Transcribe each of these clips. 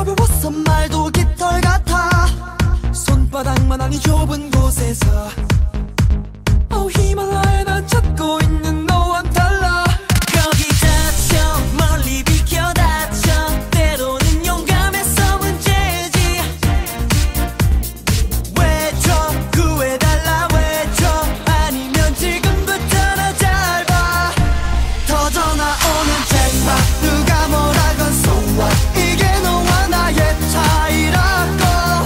가벼웠어 말도 깃털 같아 손바닥만한 이 좁은 곳에서 히말라야 난 찾고 있는 너와는 달라 거기 다쳐 멀리 비켜 다쳐 때로는 용감해서 문제지 외쳐 구해달라 외쳐 아니면 지금부터 나 잘 봐 터져나오는 잭팟 누가 뭐라건 so what 이게 너와 나의 차이라고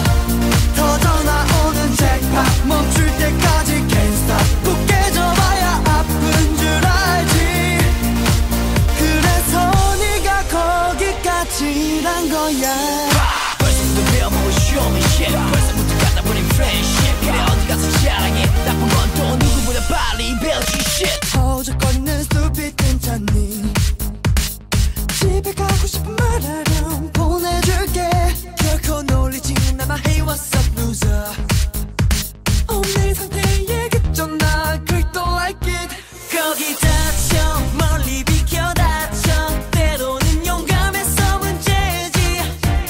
터져나오는 잭팟 멈출 때까지 can't stop 굳게 접어야 아픈 줄 알지 그래서 네가 거기까지란 거야 벌써부터 배워보고 show me shit 벌써부터 갖다 버린 friendship 그래 어디 가서 자랑해 나쁜 건 또 누구보다 빨리 배우지 shit 허우적거리는 stupid 괜찮니 집에 가고 싶은 말하렴 보내줄게 결코 놀리지는 않아 Hey what's up loser 내 상태에 그쳤나 그래도 like it 거기 다쳐 멀리 비켜 다쳐 때로는 용감해서 문제지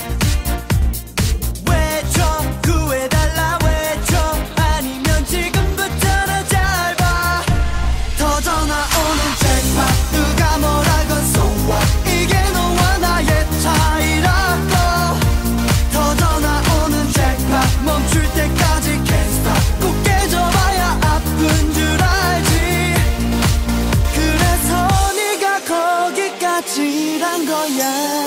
외쳐 구해달라 외쳐 아니면 지금부터 나 잘 봐 터져나오는 잭팟 누가 뭐라건 so what 이게 너와 나의 차이라고 터져나오는 잭팟 멈출 때까지 can't stop 굳게 접어야 아픈 줄 알지 그래서 네가 거기까지란 거야